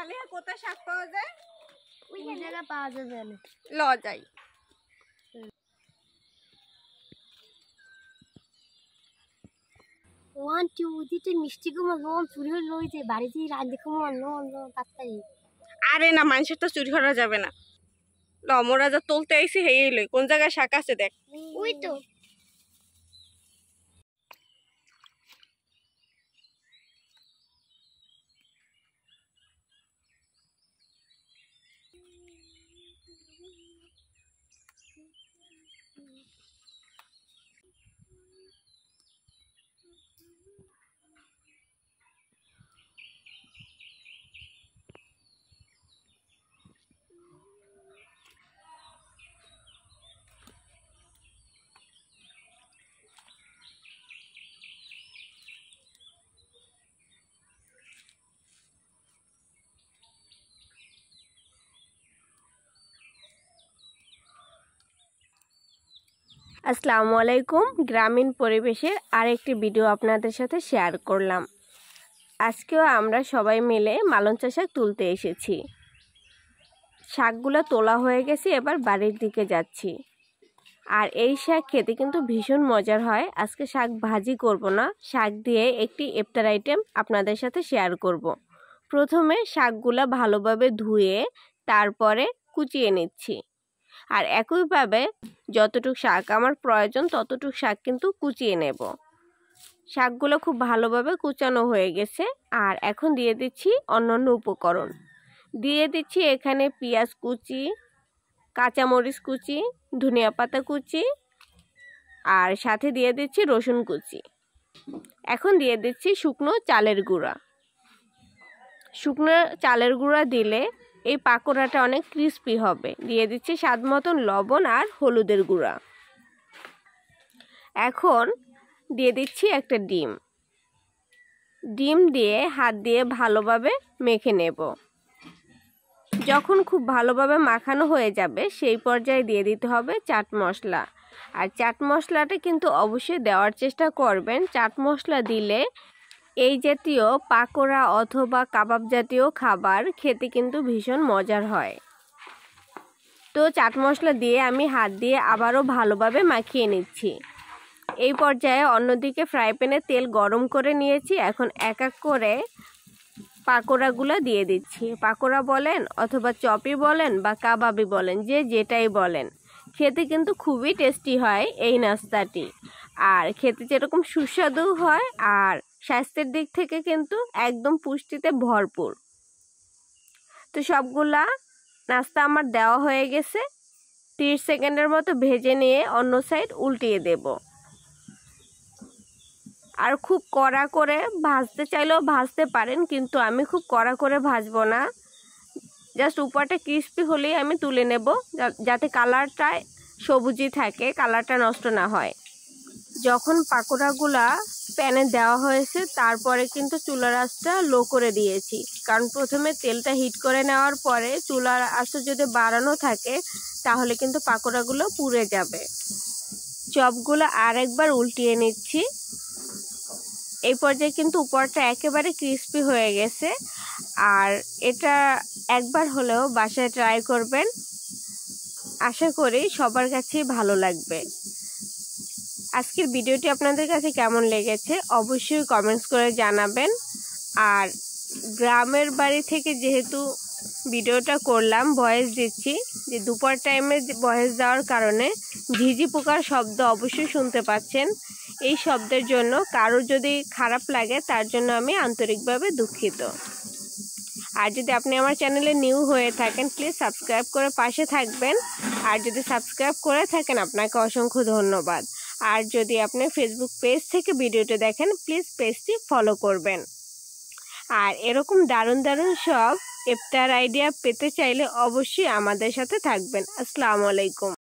মালিয়া কোথায় শাক পাওয়া যায়? ওই জায়গায় পাওয়া যাবে না। ল যাই। ওয়ান টু দিতে মিষ্টি কুমড় লোন চুরি হয়ে লইতে বাড়িতে রাঁধে কুমড় লোন তাড়াতাড়ি। আরে না, মানুষের তো চুরি করা যাবে না। ল মোরা যা তুলতে আইছি হেই লই। কোন জায়গায় শাক আছে দেখ। ওই তো আসসালামু আলাইকুম। গ্রামীণ পরিবেশের আরেকটি ভিডিও আপনাদের সাথে শেয়ার করলাম। আজকেও আমরা সবাই মিলে মালঞ্চা শাক তুলতে এসেছি। শাকগুলো তোলা হয়ে গেছে, এবার বাড়ির দিকে যাচ্ছি। আর এই শাক খেতে কিন্তু ভীষণ মজার হয়। আজকে শাক ভাজি করব না, শাক দিয়ে একটি ইফতার আইটেম আপনাদের সাথে শেয়ার করব। প্রথমে শাকগুলো ভালোভাবে ধুয়ে তারপরে কুচিয়ে নিচ্ছি। আর একইভাবে যতটুকু শাক আমার প্রয়োজন ততটুকু শাক কিন্তু কুচিয়ে নেব। শাকগুলো খুব ভালোভাবে কুচানো হয়ে গেছে। আর এখন দিয়ে দিচ্ছি অন্যান্য উপকরণ। দিয়ে দিচ্ছি এখানে পেঁয়াজ কুচি, কাঁচামরিচ কুচি, ধনিয়া পাতা কুচি, আর সাথে দিয়ে দিচ্ছি রসুন কুচি। এখন দিয়ে দিচ্ছি শুকনো চালের গুঁড়া। শুকনো চালের গুঁড়া দিলে এই পাকোড়াটা অনেক ক্রিস্পি হবে। দিয়ে দিচ্ছি স্বাদ মতন লবণ আর হলুদের গুঁড়া। এখন দিয়ে দিচ্ছি একটা ডিম। ডিম দিয়ে হাত দিয়ে ভালোভাবে মেখে নেব। যখন খুব ভালোভাবে মাখানো হয়ে যাবে সেই পর্যায়ে দিয়ে দিতে হবে চাট মশলা। আর চাট মশলাটা কিন্তু অবশ্যই দেওয়ার চেষ্টা করবেন। চাট মশলা দিলে এই জাতীয় পাকোড়া অথবা কাবাব জাতীয় খাবার খেতে কিন্তু ভীষণ মজার হয়। তো চাট মশলা দিয়ে আমি হাত দিয়ে আবারও ভালোভাবে মাখিয়ে নিচ্ছি। এই পর্যায়ে অন্যদিকে ফ্রাই প্যানে তেল গরম করে নিয়েছি। এখন এক এক করে পাকোড়াগুলো দিয়ে দিচ্ছি। পাকোড়া বলেন অথবা চপই বলেন বা কাবাবই বলেন, যে যেটাই বলেন, খেতে কিন্তু খুবই টেস্টি হয় এই নাস্তাটি। আর খেতে যেরকম সুস্বাদু হয় আর স্বাস্থ্যের দিক থেকে কিন্তু একদম পুষ্টিতে ভরপুর। তো সবগুলা নাস্তা আমার দেওয়া হয়ে গেছে। 30 সেকেন্ডের মতো ভেজে নিয়ে অন্য সাইড উল্টিয়ে দেব। আর খুব কড়া করে ভাজতে চাইলেও ভাজতে পারেন, কিন্তু আমি খুব কড়া করে ভাজবো না। জাস্ট উপরটা ক্রিস্পি হলেই আমি তুলে নেব, যাতে কালারটা সবুজই থাকে, কালারটা নষ্ট না হয়। যখন পাকোড়াগুলা প্যানে দেওয়া হয়েছে তারপরে কিন্তু চুলার আঁচটা লো করে দিয়েছি। কারণ প্রথমে তেলটা হিট করে নেওয়ার পরে চুলার আঁচটা যদি বাড়ানো থাকে তাহলে কিন্তু পাকোড়াগুলো পুড়ে যাবে। চপগুলো আর একবার উল্টিয়ে নিচ্ছি। এই পর্যায়ে কিন্তু উপরটা একেবারে ক্রিস্পি হয়ে গেছে। আর এটা একবার হলেও বাসায় ট্রাই করবেন, আশা করি সবার কাছেই ভালো লাগবে। আজকের ভিডিওটি আপনাদের কাছে কেমন লেগেছে অবশ্যই কমেন্টস করে জানাবেন। আর গ্রামের বাড়ি থেকে যেহেতু ভিডিওটা করলাম, ভয়েস দিচ্ছি, যে দুপুর টাইমে ভয়েস দেওয়ার কারণে ঝিঝি পোকার শব্দ অবশ্যই শুনতে পাচ্ছেন। এই শব্দের জন্য কারো যদি খারাপ লাগে তার জন্য আমি আন্তরিকভাবে দুঃখিত। আর যদি আপনি আমার চ্যানেলে নিউ হয়ে থাকেন প্লিজ সাবস্ক্রাইব করে পাশে থাকবেন। আর যদি সাবস্ক্রাইব করে থাকেন আপনাকে অসংখ্য ধন্যবাদ। আর যদি আপনি ফেসবুক পেজ থেকে ভিডিওটি দেখেন প্লিজ পেজটি ফলো করবেন। আর এরকম দারুণ দারুণ সব ইফতার আইডিয়া পেতে চাইলে অবশ্যই আমাদের সাথে থাকবেন। আসসালামু আলাইকুম।